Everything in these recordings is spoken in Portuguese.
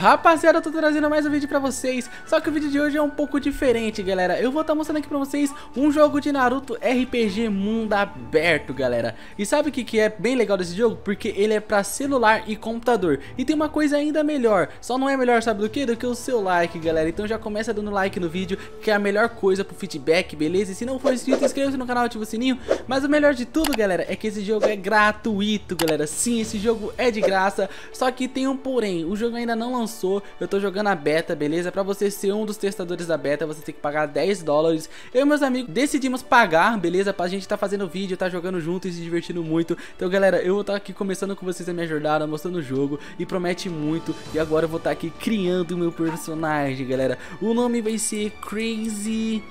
Rapaziada, eu tô trazendo mais um vídeo pra vocês. Só que o vídeo de hoje é um pouco diferente, galera. Eu vou estar mostrando aqui pra vocês um jogo de Naruto RPG mundo aberto, galera. E sabe o que é bem legal desse jogo? Porque ele é pra celular e computador. E tem uma coisa ainda melhor. Só não é melhor, sabe do que? Do que o seu like, galera. Então já começa dando like no vídeo, que é a melhor coisa pro feedback, beleza? E se não for inscrito, inscreva-se no canal e ativa o sininho. Mas o melhor de tudo, galera, é que esse jogo é gratuito, galera. Sim, esse jogo é de graça. Só que tem um porém, o jogo ainda não lançou. Eu tô jogando a beta, beleza? Pra você ser um dos testadores da beta, você tem que pagar $10. Eu e meus amigos decidimos pagar, beleza? Pra gente tá fazendo vídeo, tá jogando junto e se divertindo muito. Então, galera, eu vou estar aqui começando com vocês a minha jornada, mostrando o jogo. E promete muito. E agora eu vou estar aqui criando o meu personagem, galera. O nome vai ser Crazy...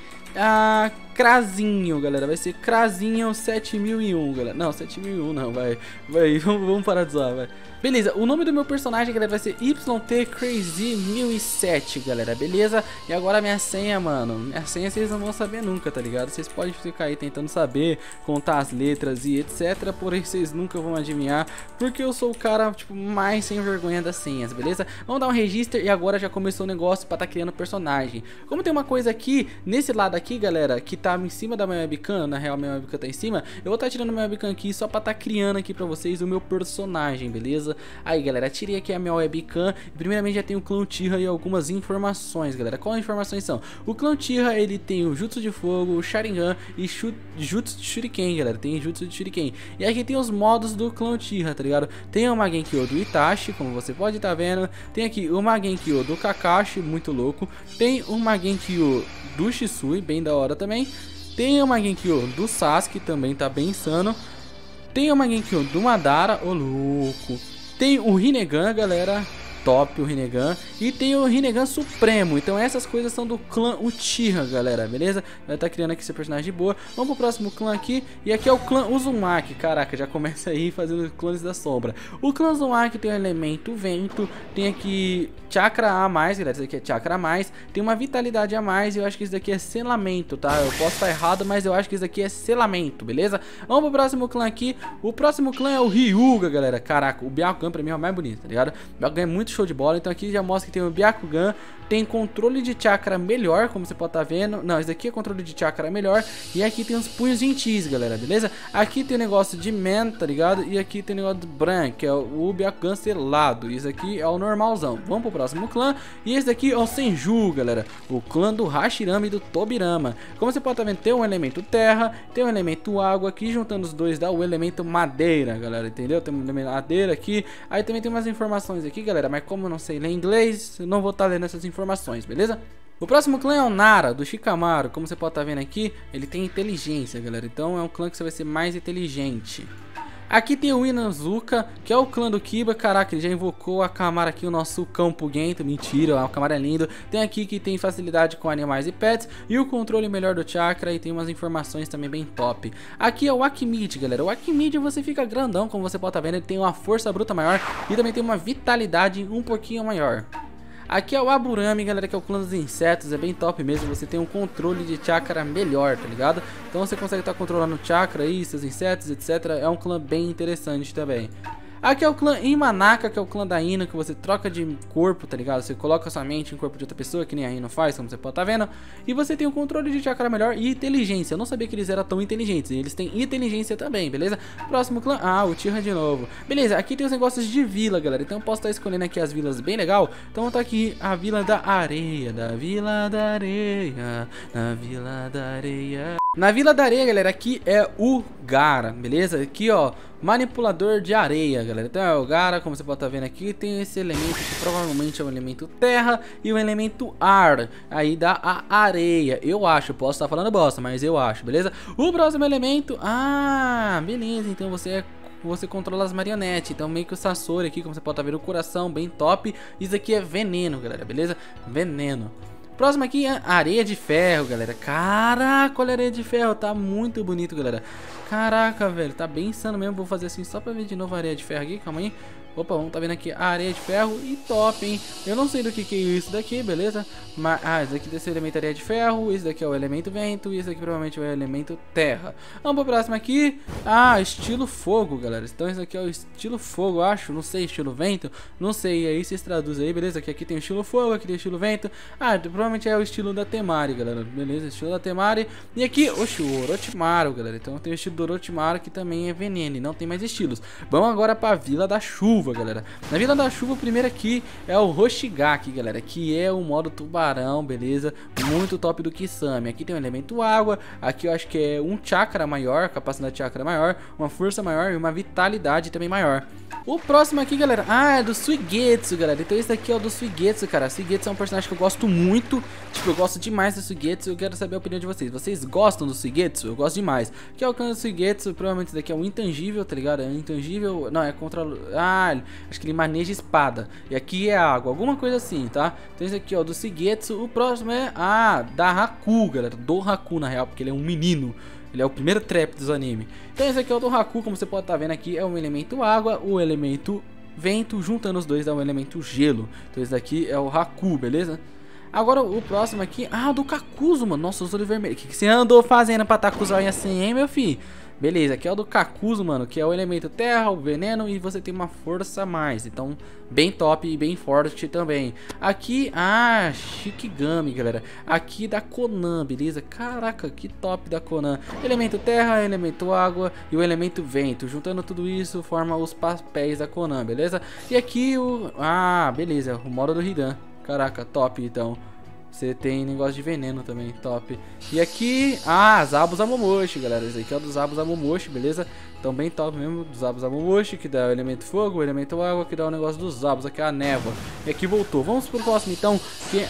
Crazinho, galera, vai ser Crazinho 7001, galera. Não, 7001 não, vai, vamos parar de zoar, vai. Beleza, o nome do meu personagem, galera, vai ser YT Crazy 1007, galera, beleza? E agora a minha senha, mano, minha senha vocês não vão saber nunca, tá ligado? Vocês podem ficar aí tentando saber, contar as letras e etc, porém vocês nunca vão adivinhar, porque eu sou o cara, tipo, mais sem vergonha das senhas, beleza? Vamos dar um register e agora já começou o negócio pra tá criando o personagem. Como tem uma coisa aqui, nesse lado aqui, galera, que tá em cima da minha webcam, na real minha webcam tá em cima, eu vou tá tirando minha webcam aqui só pra tá criando aqui pra vocês o meu personagem, beleza? Aí, galera, tirei aqui a minha webcam. Primeiramente já tem o clã Uchiha e algumas informações, galera. Quais informações são? O clã Uchiha, ele tem o Jutsu de Fogo, o Sharingan e Jutsu de Shuriken, galera. Tem Jutsu de Shuriken. E aqui tem os modos do clã Uchiha, tá ligado? Tem o Magenkyo do Itachi, como você pode tá vendo. Tem aqui o Magenkyo do Kakashi, muito louco. Tem o Magenkyo do Shisui, bem da hora também. Tem o Magenkyo do Sasuke, também tá bem insano. Tem o Magenkyo do Madara, ô louco. Tem o Rinnegan, galera, top o Rinnegan. E tem o Rinnegan Supremo. Então essas coisas são do clã Uchiha, galera, beleza? Vai estar criando aqui esse personagem de boa. Vamos pro próximo clã aqui. E aqui é o clã Uzumaki. Caraca, já começa aí fazendo clones da sombra. O clã Uzumaki tem o elemento vento. Tem aqui chakra a mais, galera. Isso aqui é chakra a mais. Tem uma vitalidade a mais. E eu acho que isso daqui é selamento, tá? Eu posso estar errado, mas eu acho que isso daqui é selamento, beleza? Vamos pro próximo clã aqui. O próximo clã é o Hyuga, galera. Caraca, o Byakugan pra mim é o mais bonito, tá ligado? O Byakugan é muito show de bola. Então aqui já mostra que tem o Byakugan. Tem controle de chakra melhor, como você pode estar vendo. Não, esse daqui é controle de chakra melhor. E aqui tem os punhos gentis, galera, beleza? Aqui tem o negócio de man, tá ligado? E aqui tem o negócio de branco, que é o Byakugan selado. E isso aqui é o normalzão. Vamos pro próximo clã. E esse daqui é o Senju, galera. O clã do Hashirama e do Tobirama. Como você pode estar vendo, tem um elemento terra, tem um elemento água. Aqui juntando os dois dá o elemento madeira, galera, entendeu? Tem um elemento madeira aqui. Aí também tem umas informações aqui, galera. Mas como eu não sei ler inglês, eu não vou estar lendo essas informações, beleza? O próximo clã é o Nara, do Shikamaru. Como você pode estar vendo aqui, ele tem inteligência, galera. Então é um clã que você vai ser mais inteligente. Aqui tem o Inazuka, que é o clã do Kiba. Caraca, ele já invocou a Kamara aqui, o nosso cão puguento. Mentira, a Kamara é lindo. Tem aqui que tem facilidade com animais e pets. E o controle melhor do chakra. E tem umas informações também bem top. Aqui é o Akimid, galera. O Akimid você fica grandão, como você pode estar vendo. Ele tem uma força bruta maior. E também tem uma vitalidade um pouquinho maior. Aqui é o Aburami, galera, que é o clã dos insetos, é bem top mesmo, você tem um controle de chakra melhor, tá ligado? Então você consegue estar controlando o chakra aí, seus insetos, etc. É um clã bem interessante também. Aqui é o clã Imanaka, que é o clã da Ino, que você troca de corpo, tá ligado? Você coloca sua mente em corpo de outra pessoa, que nem a Ino faz, como você pode estar vendo. E você tem um controle de chakra melhor e inteligência. Eu não sabia que eles eram tão inteligentes. E eles têm inteligência também, beleza? Próximo clã, o Uchiha de novo. Beleza, aqui tem os negócios de vila, galera. Então eu posso estar escolhendo aqui as vilas bem legal. Então tá aqui a Vila da Areia, da Vila da Areia, na Vila da Areia. Na Vila da Areia, galera, aqui é o Gaara, beleza? Aqui, ó, manipulador de areia, galera. Então é o Gaara, como você pode estar vendo aqui, tem esse elemento que provavelmente é o elemento terra e o elemento ar, aí dá a areia, eu acho, posso estar falando bosta, mas eu acho, beleza? O próximo elemento, beleza, então você controla as marionetes, então meio que o Sasori aqui, como você pode estar vendo, o coração bem top. Isso aqui é veneno, galera, beleza? Veneno. Próximo aqui é areia de ferro, galera. Caraca, olha a areia de ferro. Tá muito bonito, galera. Caraca, velho. Tá bem insano mesmo. Vou fazer assim só pra ver de novo a areia de ferro aqui. Calma aí. Opa, vamos tá vendo aqui a areia de ferro e top, hein? Eu não sei do que é isso daqui, beleza? Mas, esse daqui desse elemento areia de ferro, esse daqui é o elemento vento e esse daqui provavelmente é o elemento terra. Vamos pro próximo aqui. Estilo fogo, galera. Então esse aqui é o estilo fogo, eu acho. Não sei, estilo vento. Não sei, aí vocês traduzem aí, beleza? Aqui tem o estilo fogo, aqui tem o estilo vento. Provavelmente é o estilo da Temari, galera. Beleza, estilo da Temari. E aqui, oxe, o Orochimaru, galera. Então tem o estilo do Orochimaru que também é veneno e não tem mais estilos. Vamos agora pra Vila da Chuva, galera. Na Vila da Chuva, o primeiro aqui é o Hoshigaki, galera, que é o modo tubarão, beleza? Muito top do Kisame. Aqui tem um elemento água, aqui eu acho que é um chakra maior, capacidade de chakra maior, uma força maior e uma vitalidade também maior. O próximo aqui, galera, é do Suigetsu, galera. Então esse aqui é o do Suigetsu, cara. Suigetsu é um personagem que eu gosto muito. Tipo, eu gosto demais do Suigetsu. Eu quero saber a opinião de vocês. Vocês gostam do Suigetsu? Eu gosto demais. Que é o clã do Suigetsu. Provavelmente esse daqui é um intangível, tá ligado? É um intangível. Não, é contra... acho que ele maneja espada. E aqui é água. Alguma coisa assim, tá? Então esse aqui, ó, do Suigetsu. O próximo é... da Haku, galera. Do Haku, na real, porque ele é um menino. Ele é o primeiro trap dos animes. Então esse aqui é o do Haku, como você pode estar vendo aqui, é um elemento água, o elemento vento, juntando os dois dá um elemento gelo. Então esse daqui é o Haku, beleza? Agora o próximo aqui, do Kakuzu, mano. Nossa, os olhos vermelhos. O que você andou fazendo pra estar com os olhos assim, hein, meu filho? Beleza, aqui é o do Kakuzu, mano, que é o elemento terra, o veneno e você tem uma força a mais. Então, bem top e bem forte também. Aqui, Shikigami, galera. Aqui da Konan, beleza? Caraca, que top da Konan. Elemento terra, elemento água e o elemento vento. Juntando tudo isso, forma os papéis da Konan, beleza? E aqui o... beleza, o modo do Hidan. Caraca, top, então. Você tem negócio de veneno também, top. E aqui, Zabu Zamomoshi, galera. Esse aqui é o do Zabu Zamomoshi, beleza? Então bem top mesmo, do Zabu Zamomoshi, que dá o elemento fogo, o elemento água, que dá o negócio dos Zabus, aqui é a névoa. E aqui voltou. Vamos pro próximo então, que...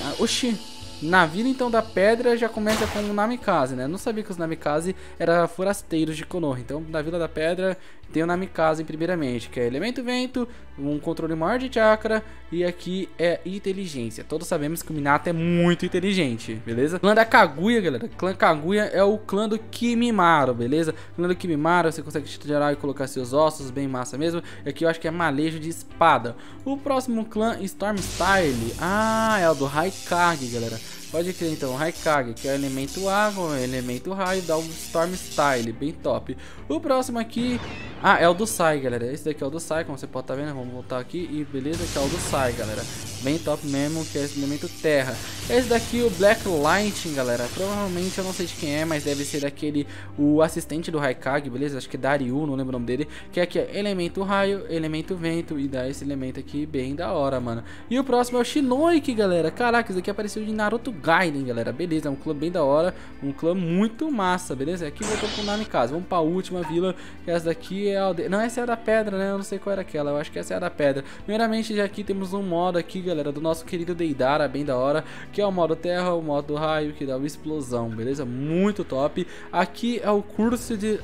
Na Vila então da Pedra já começa com o Namikaze, né? Eu não sabia que os Namikaze eram forasteiros de Konoha. Então na Vila da Pedra tem o Namikaze primeiramente, que é elemento vento, um controle maior de chakra e aqui é inteligência. Todos sabemos que o Minato é muito inteligente, beleza? Clã da Kaguya, galera. Clã Kaguya é o clã do Kimimaro, beleza? Clã do Kimimaro, você consegue gerar e colocar seus ossos, bem massa mesmo. E aqui eu acho que é malejo de espada. O próximo clã, Storm Style. É o do Haikage, galera. Pode crer então, Haikage, que é o elemento água, o elemento raio, dá o Storm Style, bem top. O próximo aqui, é o do Sai, galera. Esse daqui é o do Sai, como você pode estar vendo, vamos voltar aqui e beleza, que é o do Sai, galera. Bem top mesmo, que é esse elemento terra. Esse daqui, o Black Lightning, galera. Provavelmente eu não sei de quem é, mas deve ser daquele, o assistente do Haikage, beleza? Acho que é Daryu, não lembro o nome dele. Que aqui é elemento raio, elemento vento e dá esse elemento aqui bem da hora, mano. E o próximo é o Shinoiki, galera. Caraca, esse daqui apareceu de Naruto Gaiden, galera. Beleza, é um clã bem da hora, um clã muito massa, beleza? Aqui voltou pro Namikaze. Vamos pra última vila, que essa daqui é a... Não, essa é a da pedra, né? Eu não sei qual era aquela, eu acho que essa é a da pedra. Primeiramente, já aqui temos um modo aqui, galera, do nosso querido Deidara, bem da hora, que é o modo terra, o modo raio, que dá uma explosão, beleza? Muito top. Aqui é o curso de...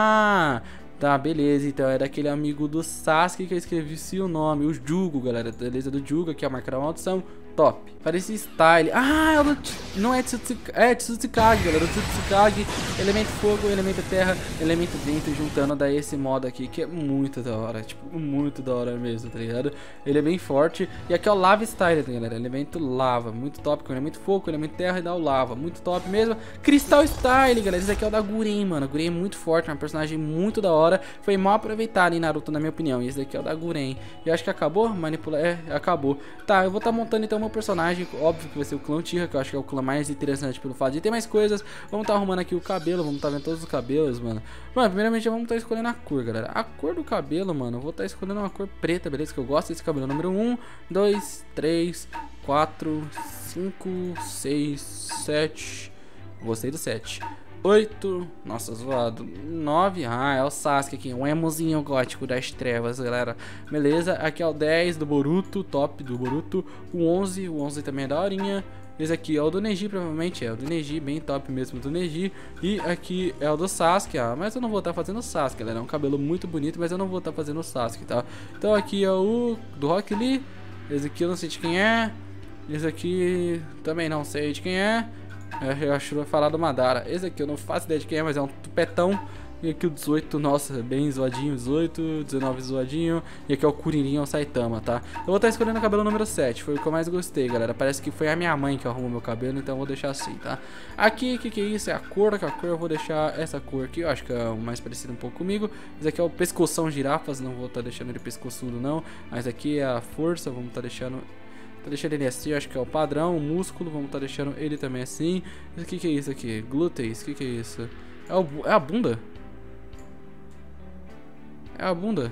Tá, beleza, então é daquele amigo do Sasuke que eu esqueci o nome, o Jugo, galera, beleza, do Jugo, aqui é a marca da maldição, top. Parece style, não é Tsutsukage, galera, o Tsutsukage, elemento fogo, elemento terra, elemento vento, juntando daí esse modo aqui, que é muito da hora, tipo, muito da hora mesmo, tá ligado? Ele é bem forte, e aqui é o Lava Style, galera, elemento lava, muito top, com elemento fogo, elemento terra e dá o lava, muito top mesmo. Cristal Style, galera, esse aqui é o da Guren, mano, a Guren é muito forte, uma personagem muito da hora, foi mal aproveitado em Naruto, na minha opinião, e esse daqui é o da Guren. E acho que acabou, acabou. Tá, eu vou estar montando então meu personagem, óbvio que vai ser o clã Uchiha, que eu acho que é o clã mais interessante pelo fato de ter mais coisas. Vamos estar arrumando aqui o cabelo, vamos estar vendo todos os cabelos, mano. Mano, primeiramente vamos estar escolhendo a cor, galera. A cor do cabelo, mano, eu vou estar escolhendo uma cor preta, beleza? Que eu gosto desse cabelo. Número 1, 2, 3, 4, 5, 6, 7. Gostei do 7. 8, nossa, zoado. 9, é o Sasuke aqui, um emozinho gótico das trevas, galera. Beleza, aqui é o 10 do Boruto, top do Boruto. O 11 também é da horinha. Esse aqui é o do Neji, provavelmente é o do Neji, bem top mesmo do Neji. E aqui é o do Sasuke, mas eu não vou estar fazendo o Sasuke, galera. É um cabelo muito bonito, mas eu não vou estar fazendo o Sasuke, tá? Então aqui é o do Rock Lee. Esse aqui eu não sei de quem é. Esse aqui também não sei de quem é. Eu acho que vai falar do Madara. Esse aqui eu não faço ideia de quem é, mas é um tupetão. E aqui o 18, nossa, bem zoadinho, 18, 19 zoadinho. E aqui é o Kuririn, o Saitama, tá? Eu vou estar escolhendo o cabelo número 7, foi o que eu mais gostei, galera. Parece que foi a minha mãe que arrumou meu cabelo, então eu vou deixar assim, tá? Aqui, o que é isso? É a cor, que a cor eu vou deixar essa cor aqui, eu acho que é o mais parecido um pouco comigo. Esse aqui é o pescoção girafas, não vou estar deixando ele pescoçudo não. Mas aqui é a força, vamos estar deixando... Tá deixando ele assim, eu acho que é o padrão, o músculo, vamos estar deixando ele também assim. O que é isso aqui? Glúteos, o que é isso? É a bunda? É a bunda?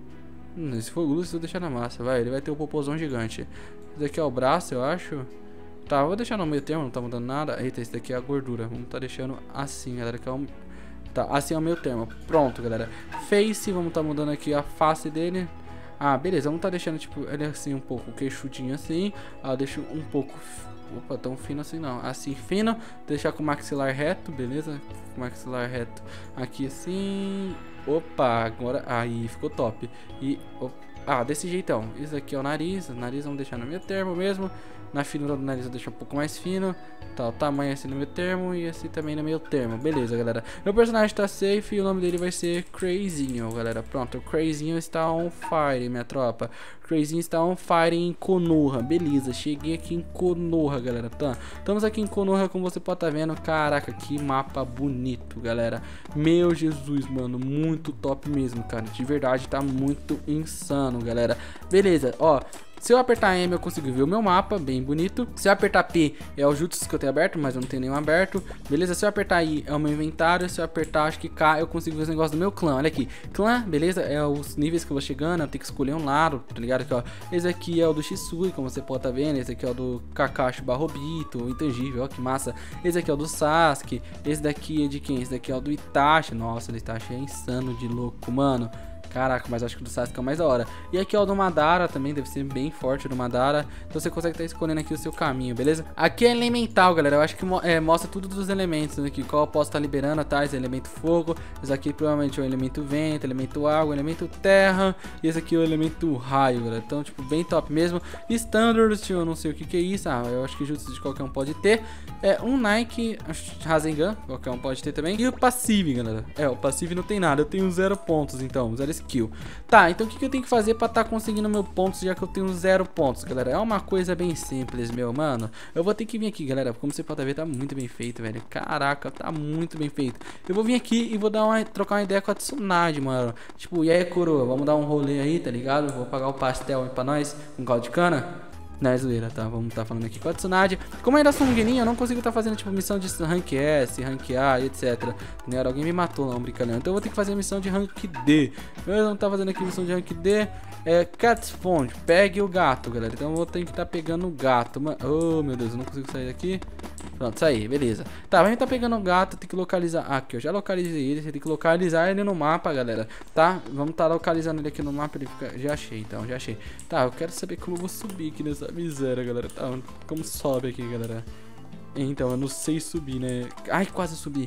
Se for glúteo, eu vou deixar na massa, vai. Ele vai ter o popozão gigante. Esse daqui é o braço, eu acho. Tá, vou deixar no meio termo, não tá mudando nada. Eita, esse daqui é a gordura. Vamos tá deixando assim, galera, que é um... Tá, assim é o meio termo. Pronto, galera. Face, vamos tá mudando aqui a face dele. Ah, beleza, vamos tá deixando, tipo, ele assim um pouco queixudinho assim. Ah, deixa um pouco... Opa, tão fino assim não. Assim, fino. Deixar com o maxilar reto, beleza? Maxilar reto aqui assim... Opa, agora... Aí, ficou top. E... Ah, desse jeitão. Isso aqui é o nariz. O nariz vamos deixar no meio termo mesmo. Na finura do nariz eu deixo um pouco mais fino. Tá, o tamanho assim no meio termo. E assim também no meio termo. Beleza, galera. Meu personagem tá safe e o nome dele vai ser Crazinho, galera. Pronto, o Crazinho está on fire, minha tropa. Crazinho está on fire em Konoha. Beleza, cheguei aqui em Konoha, galera. Tá, estamos aqui em Konoha, como você pode estar vendo. Caraca, que mapa bonito, galera. Meu Jesus, mano. Muito top mesmo, cara. De verdade, tá muito insano, galera. Beleza, ó. Se eu apertar M eu consigo ver o meu mapa, bem bonito. Se eu apertar P é o jutsu que eu tenho aberto, mas eu não tenho nenhum aberto. Beleza, se eu apertar I é o meu inventário. Se eu apertar acho que K eu consigo ver os negócios do meu clã. Olha aqui, clã, beleza, é os níveis que eu vou chegando. Eu tenho que escolher um lado, tá ligado? Aqui, ó. Esse aqui é o do Shisui, como você pode estar vendo. Esse aqui é o do Kakashi Barrobito, o intangível, ó que massa. Esse aqui é o do Sasuke. Esse daqui é de quem? Esse daqui é o do Itachi. Nossa, o Itachi é insano de louco, mano. Caraca, mas acho que o do Sasuke é o mais da hora. E aqui, ó, o do Madara também, deve ser bem forte o do Madara. Então você consegue estar escolhendo aqui o seu caminho, beleza? Aqui é elemental, galera. Eu acho que mostra tudo dos elementos aqui. Qual eu posso estar liberando, tá? Esse é elemento fogo. Esse aqui provavelmente é o elemento vento, elemento água, elemento terra. E esse aqui é o elemento raio, galera. Então, tipo, bem top mesmo. Standards, eu não sei o que é isso. Ah, eu acho que jutsu de qualquer um pode ter. É um Nike Rasengan, qualquer um pode ter também. E o passive, galera. É, o passive não tem nada. Eu tenho 0 pontos, então, 0 skill. Tá, então o que eu tenho que fazer pra tá conseguindo meu pontos, já que eu tenho 0 pontos, galera? É uma coisa bem simples, meu mano. Eu vou ter que vir aqui, galera. Como você pode ver, tá muito bem feito, velho. Caraca, tá muito bem feito. Eu vou vir aqui e vou dar trocar uma ideia com a Tsunade, mano. Tipo, e aí, coroa, vamos dar um rolê aí, tá ligado? Vou pagar o pastel aí pra nós com caldo de cana. Não, é zoeira, tá? Vamos tá falando aqui com a Tsunade. Como eu ainda sou um guininho, eu não consigo tá fazendo, tipo, missão de rank S, rank A, etc. Entendeu? Alguém me matou, não, brincalhão. Então eu vou ter que fazer missão de rank D. Eu não tá fazendo aqui missão de rank D. É, Catspawn, pegue o gato, galera. Então eu vou ter que tá pegando o gato. Oh, meu Deus, eu não consigo sair daqui. Pronto, saí, beleza. Tá, a gente tá pegando o gato, tem que localizar. Aqui, eu já localizei ele. Você tem que localizar ele no mapa, galera. Tá? Vamos tá localizando ele aqui no mapa. Ele fica... Já achei, então, já achei. Tá, eu quero saber como eu vou subir aqui nessa miséria, galera. Tá, como sobe aqui, galera. Então, eu não sei subir, né? Ai, quase subi.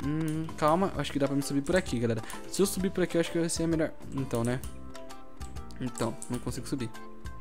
Calma, acho que dá pra me subir por aqui, galera. Se eu subir por aqui, eu acho que vai ser melhor. Então, né? Então, não consigo subir.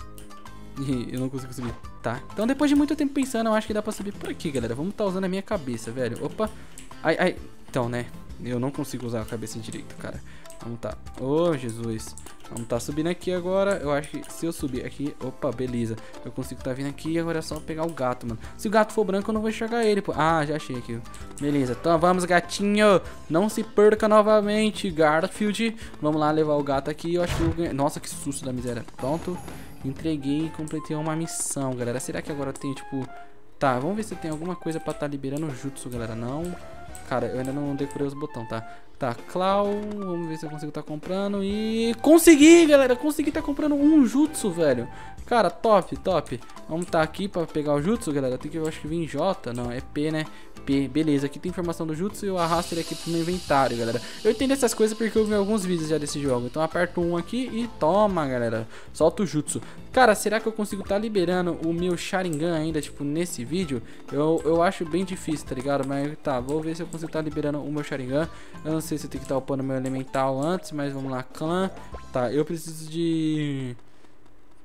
Eu não consigo subir, tá? Então depois de muito tempo pensando, eu acho que dá pra subir por aqui, galera. Vamos tá usando a minha cabeça, velho. Opa. Ai, ai. Então, né? Eu não consigo usar a cabeça direito, cara. Vamos tá. Oh, Jesus. Vamos tá subindo aqui agora. Eu acho que se eu subir aqui... Opa, beleza. Eu consigo tá vindo aqui e agora é só pegar o gato, mano. Se o gato for branco, eu não vou enxergar ele, pô. Ah, já achei aqui. Beleza. Então vamos, gatinho. Não se perca novamente, Garfield. Vamos lá levar o gato aqui. Eu acho que eu ganhei... Nossa, que susto da miséria. Pronto. Entreguei e completei uma missão, galera. Será que agora tem, tipo... Tá, vamos ver se tem alguma coisa pra tá liberando o jutsu, galera. Não. Cara, eu ainda não decorei os botões, tá? Tá, Clau, vamos ver se eu consigo tá comprando. E consegui, galera, consegui tá comprando um jutsu, velho. Cara, top, top. Vamos tá aqui pra pegar o jutsu, galera. Tem que, eu acho que vir em J, não, é P, né? P, beleza, aqui tem informação do jutsu e eu arrasto ele aqui pro meu inventário, galera. Eu entendo essas coisas porque eu vi alguns vídeos já desse jogo. Então aperto um aqui e toma, galera. Solta o jutsu. Cara, será que eu consigo tá liberando o meu Sharingan ainda, tipo, nesse vídeo? Eu acho bem difícil, tá ligado? Mas tá, vou ver se eu consigo tá liberando o meu Sharingan. Eu não sei se eu tenho que tá upando meu elemental antes, mas vamos lá, clã. Tá, eu preciso de...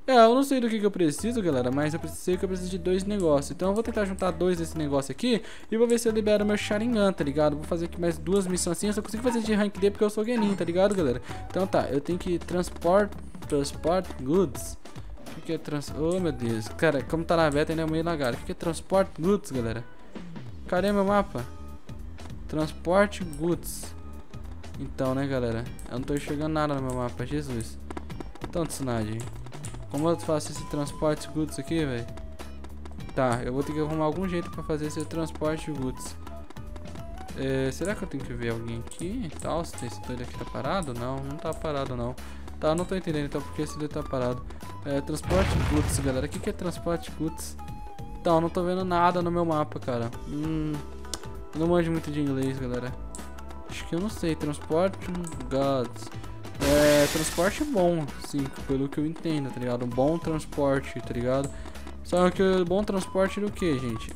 Eu não sei do que eu preciso, galera, mas eu sei que eu preciso de 2 negócios. Então eu vou tentar juntar 2 desse negócio aqui e vou ver se eu libero meu Sharingan, tá ligado? Vou fazer aqui mais 2 missões assim. Eu só consigo fazer de rank D porque eu sou Genin, tá ligado, galera? Então tá, eu tenho que transport goods. O que é Oh, meu Deus. Cara, como tá na beta ainda é meio lagado. O que é transport goods, galera? Cadê meu mapa? Transport goods. Então, né, galera? Eu não tô enxergando nada no meu mapa, Jesus. Então, Tsunade, como eu faço esse transporte goods aqui, velho? Tá, eu vou ter que arrumar algum jeito pra fazer esse transporte goods. Será que eu tenho que ver alguém aqui e tal? Se esse doido aqui tá parado? Não, não tá parado não. Tá, eu não tô entendendo então porque esse doido tá parado. Transporte goods, galera. O que é transporte goods? Então, não tô vendo nada no meu mapa, cara. Eu não manjo muito de inglês, galera. Acho que eu não sei. Transporte goods. Transporte bom, sim, pelo que eu entendo, tá ligado? Um bom transporte, tá ligado? Só que o bom transporte do que, gente?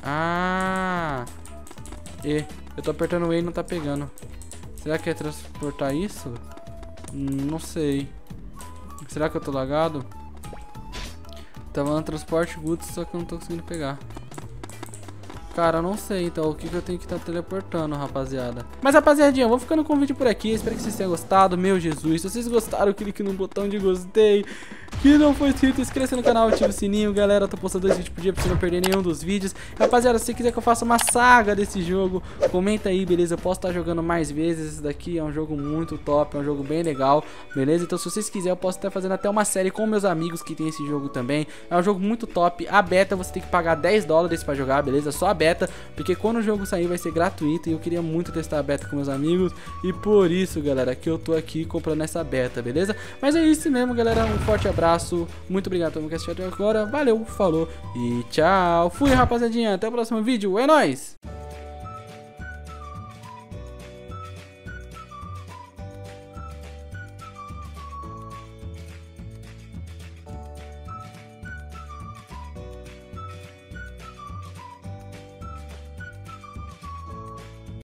Eu tô apertando o E e não tá pegando. Será que é transportar isso? Não sei. Será que eu tô lagado? Tá falando transporte goods, só que eu não tô conseguindo pegar. Cara, eu não sei, então o que eu tenho que estar teleportando, rapaziada. Mas, rapaziadinha, eu vou ficando com o vídeo por aqui. Espero que vocês tenham gostado. Meu Jesus, se vocês gostaram, clique no botão de gostei. Que não foi inscrito, inscreva-se no canal, ativa o sininho, galera. Eu tô postando 2 vídeos por dia pra você não perder nenhum dos vídeos. Rapaziada, se você quiser que eu faça uma saga desse jogo, comenta aí, beleza? Eu posso estar jogando mais vezes. Esse daqui é um jogo muito top, é um jogo bem legal, beleza? Então, se vocês quiserem, eu posso estar fazendo até uma série com meus amigos que tem esse jogo também. É um jogo muito top. A beta você tem que pagar $10 pra jogar, beleza? Só a beta, porque quando o jogo sair vai ser gratuito. E eu queria muito testar a beta com meus amigos. E por isso, galera, que eu tô aqui comprando essa beta, beleza? Mas é isso mesmo, galera. Um forte abraço. Muito obrigado por me assistir até agora. Valeu, falou e tchau. Fui, rapaziadinha. Até o próximo vídeo. É nóis!